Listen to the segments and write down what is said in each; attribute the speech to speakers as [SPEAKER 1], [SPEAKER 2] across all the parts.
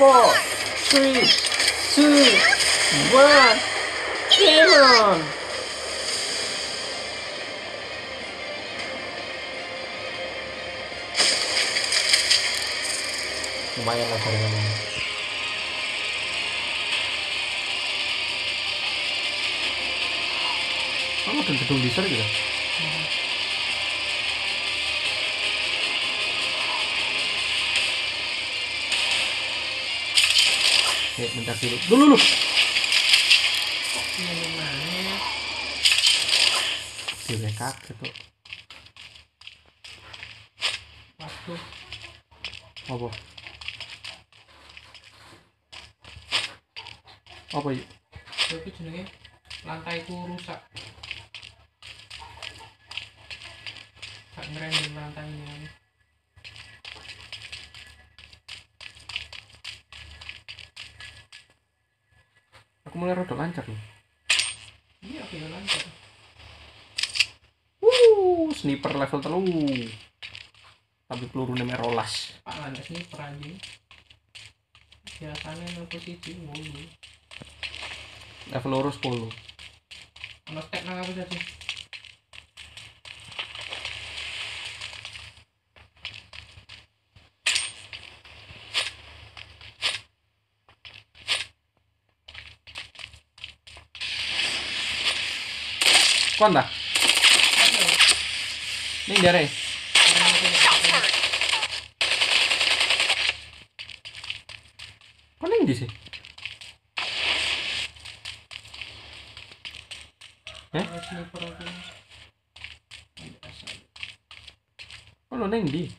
[SPEAKER 1] 4, 3, 2, 1. Game on. Lumayan lah jaringannya. Oh, ada gedung besar gitu. Bentar dulu. Lu.
[SPEAKER 2] Ini mana?
[SPEAKER 1] Dia kaget tuh.
[SPEAKER 2] Waduh.
[SPEAKER 1] Apa? Apa yuk?
[SPEAKER 2] Itu jenenge lantaiku rusak. Gak ngerendam lantainya.
[SPEAKER 1] Aku mulai rada lancar nih.
[SPEAKER 2] Iya, aku udah lancar.
[SPEAKER 1] Sniper level 3. Tapi peluru namanya rolas.
[SPEAKER 2] Pak ada sniper anjing. Biasanya level 1 mulu.
[SPEAKER 1] Level loro 10.
[SPEAKER 2] Ono stek nang apa saja?
[SPEAKER 1] Kon dah? Ning dere. Kon ning ndi sih?
[SPEAKER 2] Sniper aku.
[SPEAKER 1] Kon lo ning ndi?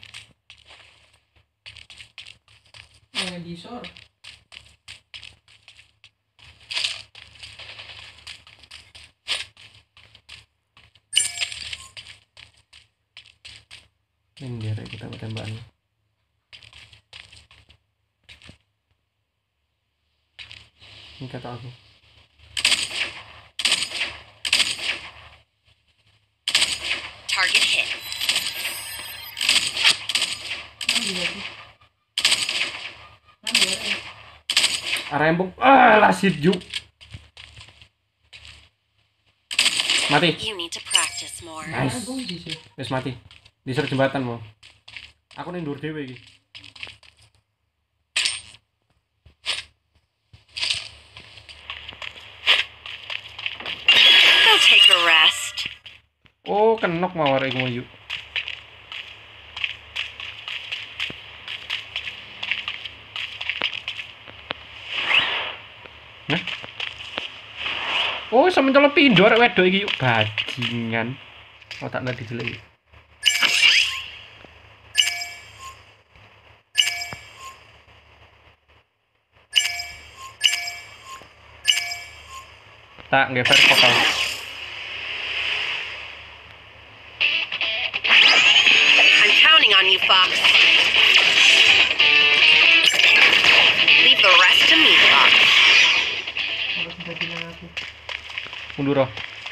[SPEAKER 2] Yang di sor.
[SPEAKER 1] Ning dere kita tembakan. Ini kata aku.
[SPEAKER 3] Target hit.
[SPEAKER 1] Arembong. Lasit juk. Mati.
[SPEAKER 3] You need to practice more.
[SPEAKER 1] Nice. Wis mati. Diser jembatan mau. Aku ning ndur dhewe iki.
[SPEAKER 3] Go take a rest.
[SPEAKER 1] Oh, kenok mawar iku yuk. Nah. Oh, sama mencolok pindho arek wedok iki yuk bajingan. Oh, tak ngerti jelek. Tak nggak fair vokal.
[SPEAKER 3] I'm counting on you, Fox. Leave the rest to me, Fox.
[SPEAKER 1] Mundur.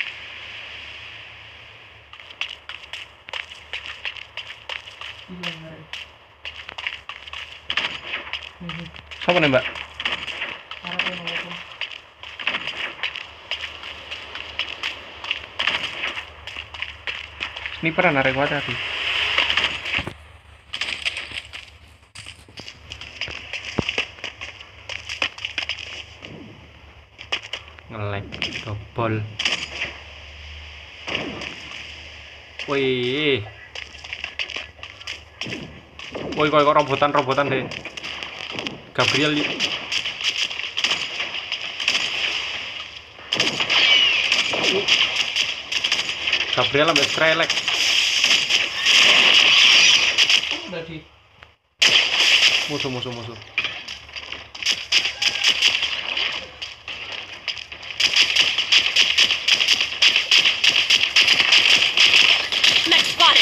[SPEAKER 1] Siapa nembak? Sniperan arek kuat tadi. Nge-lag dobol. Wih. Woi, kok robotan deh. Gabriel yuk. Gabriel ambil Skrillex.
[SPEAKER 2] Tadi
[SPEAKER 1] Musuh.
[SPEAKER 3] Next spotted.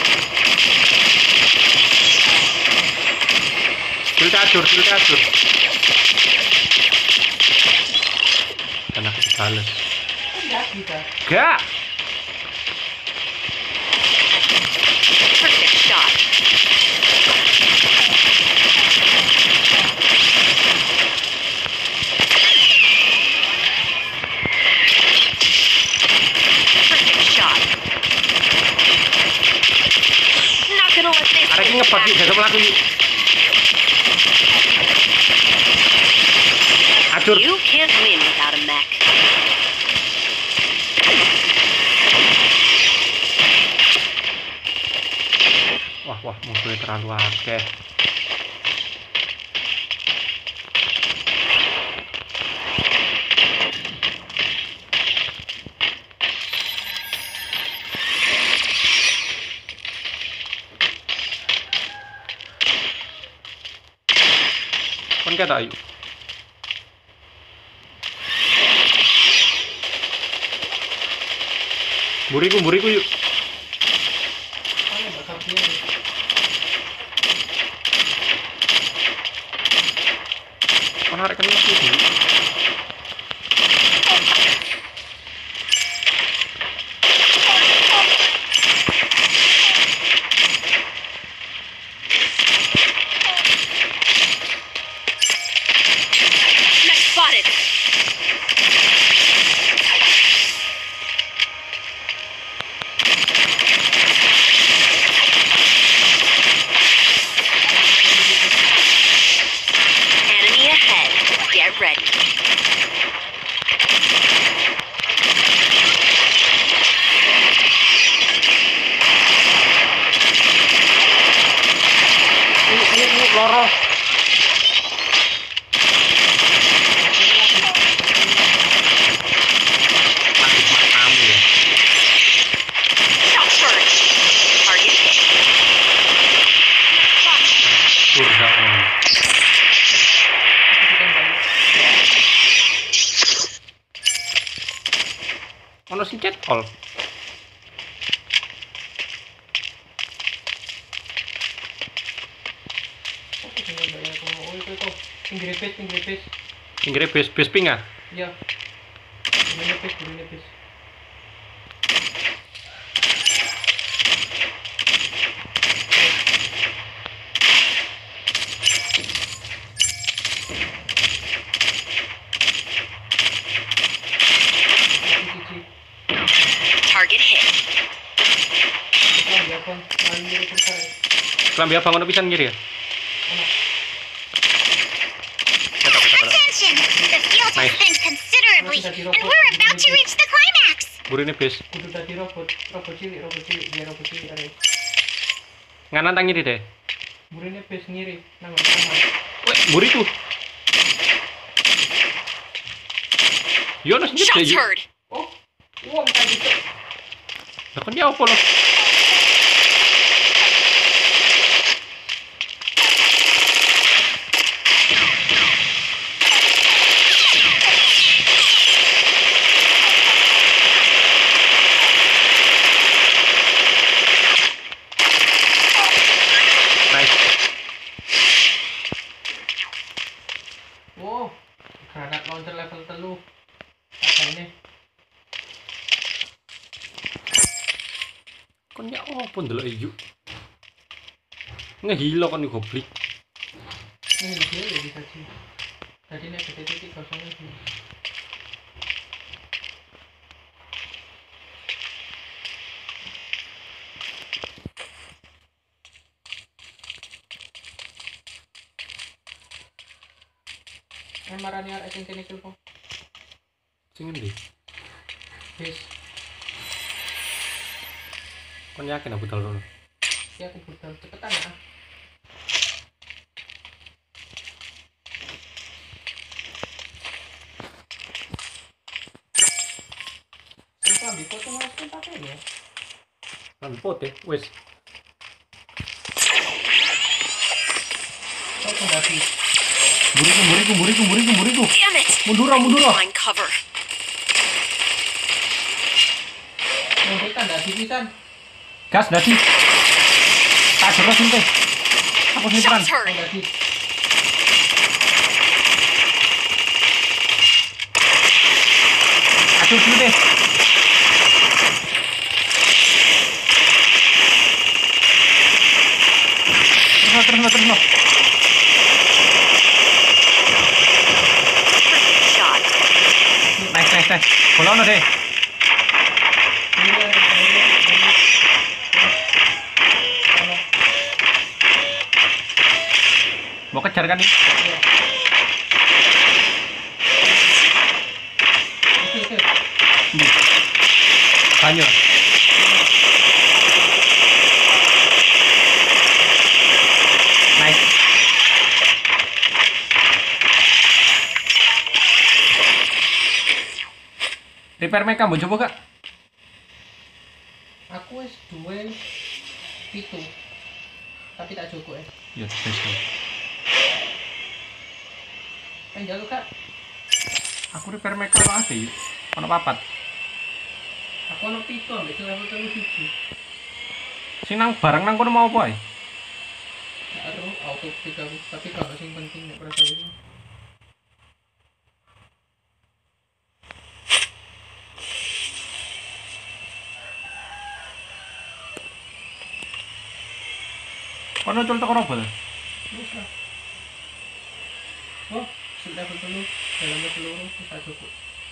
[SPEAKER 1] Filter. Bales.
[SPEAKER 2] Enggak kita.
[SPEAKER 1] Gak.
[SPEAKER 3] Perfect shot. Perfect shot. Not gonna let this
[SPEAKER 1] Arek iki ngebak iki gak mlaku iki. Adur.
[SPEAKER 3] You can't win without a mech.
[SPEAKER 1] Wah, musuhnya terlalu akeh. Kon kata ayo. Buriku yuk.
[SPEAKER 2] Ayo bakar dia.
[SPEAKER 1] Kon arek kena iki.
[SPEAKER 3] Mech spotted. Enemy ahead. Get ready.
[SPEAKER 1] Loro. Masuk matamu ya.
[SPEAKER 3] Shot first. Target hit.
[SPEAKER 1] Surga on. Ono sing chat all.
[SPEAKER 2] Apa sih yang bayar kalau oh itu pinggir base.
[SPEAKER 1] Inggris base ping ah.
[SPEAKER 2] Iya. Pinggir base.
[SPEAKER 3] Target hit.
[SPEAKER 2] Kita biarkan main dulu selesai.
[SPEAKER 1] Kelambi abang ono pisan kiri ya.
[SPEAKER 4] Attention! The field has
[SPEAKER 1] Nice.
[SPEAKER 4] thinned considerably, and we're about to reach the climax!
[SPEAKER 1] Burine base.
[SPEAKER 2] Kudu tadi robot cilik biar robot cilik ada.
[SPEAKER 1] Nganan tang ngiri deh.
[SPEAKER 2] Burine base ngiri nang kanan.
[SPEAKER 1] Weh, buriku. Yo ono sing
[SPEAKER 3] Shots
[SPEAKER 1] chat ya.
[SPEAKER 3] heard.
[SPEAKER 2] Oh, uang tadi tuh.
[SPEAKER 1] Lah kon ya opo lo? Nice.
[SPEAKER 2] Wow, granat launcher level 3. Apa ini?
[SPEAKER 1] Kon ya opo ndelok ijo. Ngehilo kon iki goblok.
[SPEAKER 2] Ini dia ya bisa sih. Tadi nih titik kosong lagi. Marani arek sing kene kill po.
[SPEAKER 1] Sing endi?
[SPEAKER 2] Yes.
[SPEAKER 1] Kon yakin aku budal rono?
[SPEAKER 2] Ya aku budal cepetan ya. Sing di foto mas kan pakai ya.
[SPEAKER 1] Kan pote, wes.
[SPEAKER 2] Oh, kondasi.
[SPEAKER 1] Buriku.
[SPEAKER 3] Damn it.
[SPEAKER 1] Mundur.
[SPEAKER 3] Find cover.
[SPEAKER 2] Mau kita ndasi pisan.
[SPEAKER 1] Gas dadi. Tak jelas ente. Aku sing terang.
[SPEAKER 3] Shots heard.
[SPEAKER 2] Kondasi.
[SPEAKER 1] Ajur dulu deh. Terus no.
[SPEAKER 3] Perfect shot.
[SPEAKER 1] Nice. Bola ono deh. Mau kejar kan nih? Banyak. Nice. Repair mecha mau coba gak?
[SPEAKER 2] Aku wis duwe 7. Tapi tak cukup ya.
[SPEAKER 1] Ya, spesial.
[SPEAKER 2] Kan jaluk Kak.
[SPEAKER 1] Aku repair mecha apa ada yuk? Ono papat.
[SPEAKER 2] Aku ono 7 ambek sing level 31.
[SPEAKER 1] Sing nang barang nang kono mau apa ae?
[SPEAKER 2] Aduh, auto pick aku, tapi kalau sing penting nek perasa ini.
[SPEAKER 1] Kono cul teko robot.
[SPEAKER 2] Terus lah. Oh, sudah betul dalamnya peluru bisa cukup.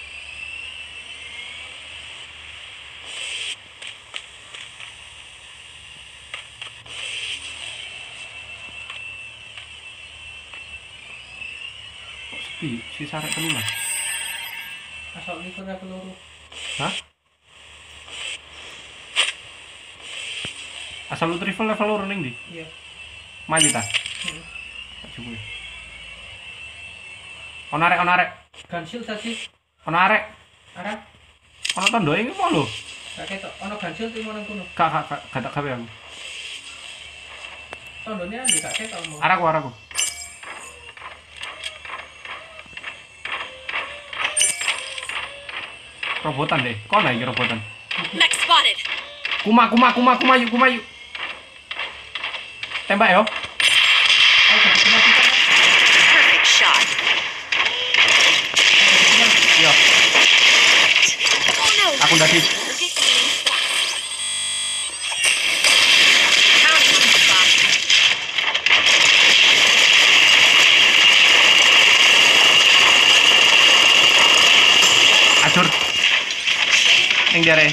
[SPEAKER 1] Kok sepi? Sisa rek telu lah.
[SPEAKER 2] Asal ini sudah peluru.
[SPEAKER 1] Hah? Asal lu triple level loro ning ndi?
[SPEAKER 2] Iya.
[SPEAKER 1] Maju ta?
[SPEAKER 2] Hmm.
[SPEAKER 1] Tak cukup. Ono arek.
[SPEAKER 2] Gansil tadi.
[SPEAKER 1] Ono arek.
[SPEAKER 2] Arah.
[SPEAKER 1] Ono tondo iki mau lho.
[SPEAKER 2] Gak ketok. Ono gansil di mana kuno.
[SPEAKER 1] Gak tak gawe aku.
[SPEAKER 2] Tondone andi gak ketok mau.
[SPEAKER 1] Araku. Robotan deh. Kono iki robotan.
[SPEAKER 3] Mech spotted.
[SPEAKER 1] Kuma yuk. Tembak yo.
[SPEAKER 2] Oh, jadi cuma kita.
[SPEAKER 3] Perfect shot.
[SPEAKER 1] Yo,
[SPEAKER 3] Oh no.
[SPEAKER 1] aku udah di
[SPEAKER 3] Target being spotted. Counting on you, Fox.
[SPEAKER 1] ajur. Ning dere.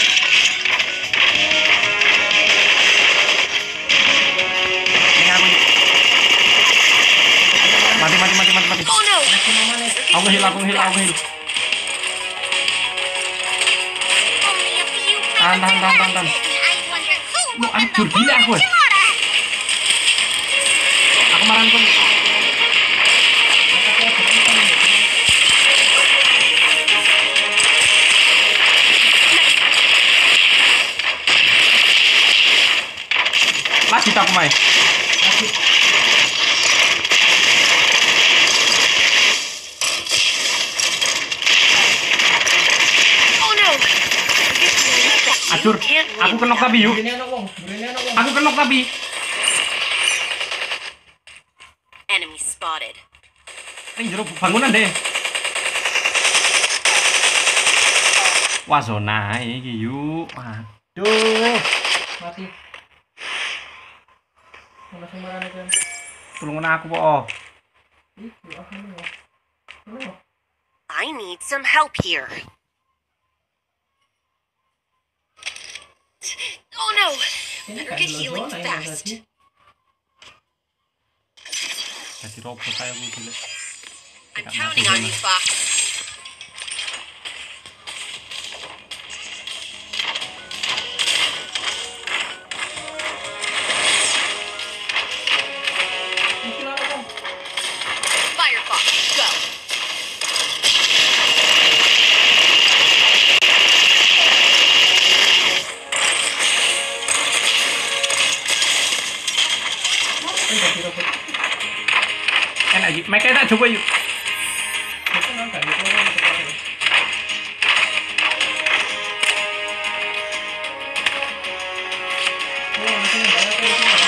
[SPEAKER 1] Ning aku. Mati.
[SPEAKER 3] Oh no.
[SPEAKER 2] Cuma mana?
[SPEAKER 1] Aku ngehil.
[SPEAKER 3] Only a few
[SPEAKER 1] Tahan.
[SPEAKER 4] I wonder who
[SPEAKER 1] Lu
[SPEAKER 4] opened
[SPEAKER 1] ajur
[SPEAKER 4] the
[SPEAKER 1] gila aku.
[SPEAKER 4] portal to water.
[SPEAKER 1] Aku marahan kon. Lagi tak aku main.
[SPEAKER 3] Oh no. Target being spotted.
[SPEAKER 1] Ajur,
[SPEAKER 3] You can't
[SPEAKER 1] aku
[SPEAKER 3] win
[SPEAKER 1] kenok
[SPEAKER 3] without
[SPEAKER 1] tapi yuk.
[SPEAKER 2] Burine ana wong.
[SPEAKER 1] Aku kenok tapi.
[SPEAKER 3] enemy spotted.
[SPEAKER 1] Ning jero bangunan deh. Wah zona iki yuk. Waduh.
[SPEAKER 2] Mati. Ono sing marane kan.
[SPEAKER 1] Tulungan aku po.
[SPEAKER 2] Ih, aku ini. Ono.
[SPEAKER 3] I need some help here. Oh no.
[SPEAKER 2] Ini
[SPEAKER 3] Better
[SPEAKER 2] kan
[SPEAKER 3] get healing
[SPEAKER 2] zona yang
[SPEAKER 3] fast.
[SPEAKER 2] tadi.
[SPEAKER 1] Jadi robot kayak gue gila.
[SPEAKER 3] I'm counting on you, Fox.
[SPEAKER 2] Mungkin ana wong.
[SPEAKER 3] Firefox, go.
[SPEAKER 2] Jadi robot.
[SPEAKER 1] Enak iki. Mereka tak coba yuk.
[SPEAKER 2] Itu nang gak ada orang di depan. Oh, nanti nggak ada di sini.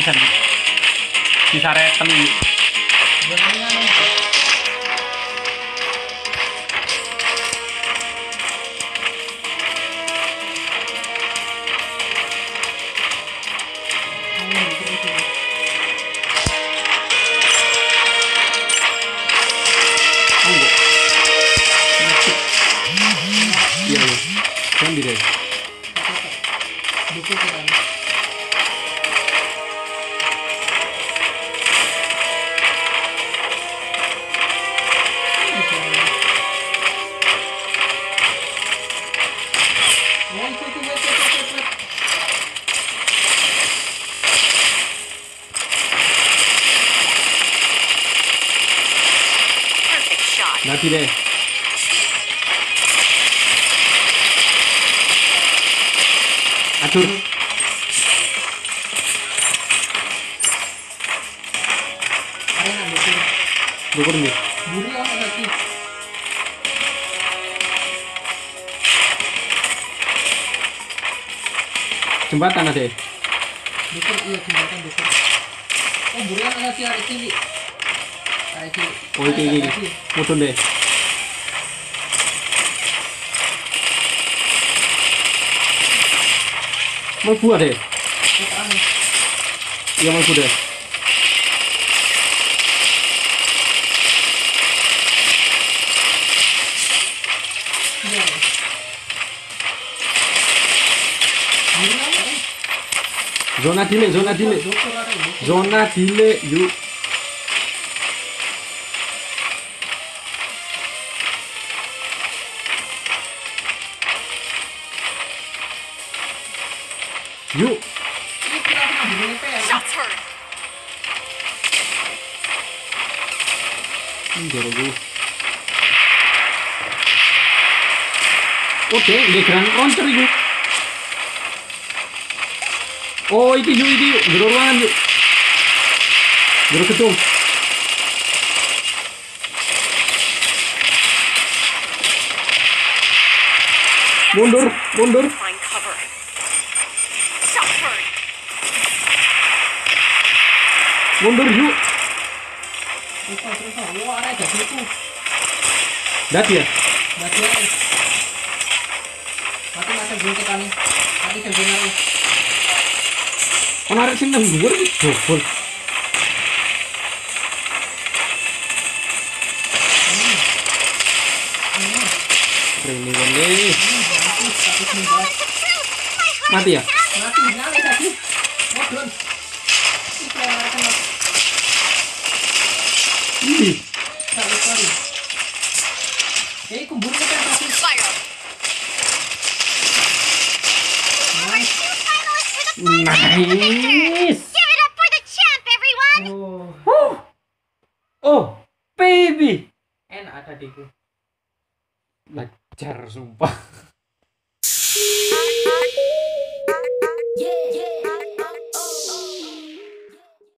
[SPEAKER 1] pisan. Bisa reten iki.
[SPEAKER 2] Jangan
[SPEAKER 1] Iya, iya. Kan di deh.
[SPEAKER 2] buku kita. Oh, itu wait.
[SPEAKER 3] Perfect shot.
[SPEAKER 1] Nanti deh. Atur.
[SPEAKER 2] Ayo nak buku.
[SPEAKER 1] Dukur nih.
[SPEAKER 2] Buri orang lagi.
[SPEAKER 1] Jembatan ada.
[SPEAKER 2] Bukur iya jembatan bukur. Oh, buri orang lagi hari ini. Hari ini.
[SPEAKER 1] Oh, iki. Mudun deh. Mau buat deh. Iya mau deh. Zona delay. Zona delay yuk. Yuk.
[SPEAKER 3] Shots heard.
[SPEAKER 1] Jero gue. Oke, di grand counter yuk. Oh, iki yuk. Jero ruangan yuk. Jero gedung. Mundur.
[SPEAKER 3] Find cover. Shots heard.
[SPEAKER 1] Mundur yuk.
[SPEAKER 2] Terus. Wah, ada itu.
[SPEAKER 1] Dat ya.
[SPEAKER 2] Berarti ya. Mati masa gue kita nih. Mati sebenarnya.
[SPEAKER 1] Menarik sih nang dhuwur iki dobol. Ini wene. Mati ya?
[SPEAKER 2] Mati nyala tadi. Modun. Itu yang ada kena.
[SPEAKER 1] Ini.
[SPEAKER 2] Sorry. Kumbur kita tadi.
[SPEAKER 3] Fire.
[SPEAKER 2] Nice.
[SPEAKER 1] Nice.
[SPEAKER 4] Give it up for the champ, everyone!
[SPEAKER 2] Oh,
[SPEAKER 1] Oh, baby.
[SPEAKER 2] enak tadiku.
[SPEAKER 1] Lajar sumpah.
[SPEAKER 4] Yeah!